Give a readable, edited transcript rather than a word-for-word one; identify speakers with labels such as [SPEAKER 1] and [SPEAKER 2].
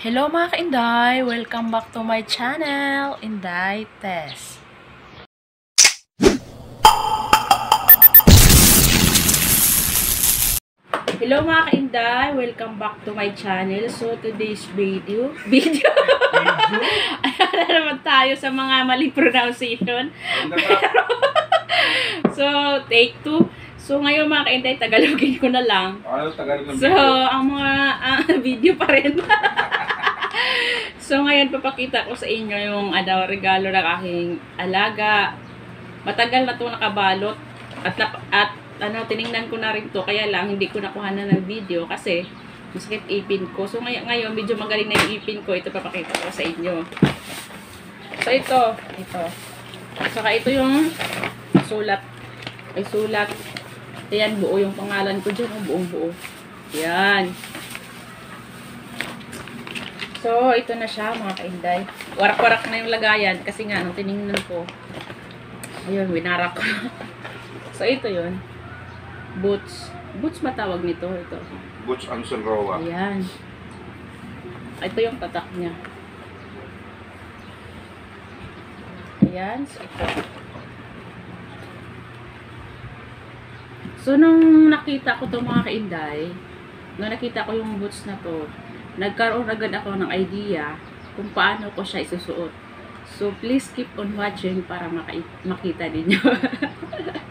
[SPEAKER 1] Hello mga ka-Inday! Welcome back to my channel, Inday Tess. Hello mga ka-Inday! Welcome back to my channel. So today's video ayan na naman tayo sa mga maling pronunciation. So take 2. So ngayon mga ka-Inday, Tagalogin ko na lang. So ang mga video pa rin. So ngayon papakita ko sa inyo yung regalo ng aking alaga. Matagal na 'to nakabalot at tiningnan ko na rin 'to, kaya lang hindi ko nakuha na ng video kasi masakit ipin ko. So ngayon medyo magaling na yung ipin ko. Ito papakita ko sa inyo. So ito. Saka ito yung sulat. Ay sulat. Ayan, buo yung pangalan ko dyan. Buong buo. Ayan. So, ito na siya mga ka-Inday. Warak-warak na yung lagayan kasi nga, nung tinignan ko, ayun, winarak ko. So, ito yun. Boots. Boots matawag nito. Ito.
[SPEAKER 2] Boots Anson Roa.
[SPEAKER 1] Ayan. Ito yung tatak niya. Ayan. So, ito. So, nung nakita ko to mga ka-Inday, nung nakita ko yung boots na to, nagkaroon agad ako ng idea kung paano ko siya isusuot. So, please keep on watching para makita ninyo.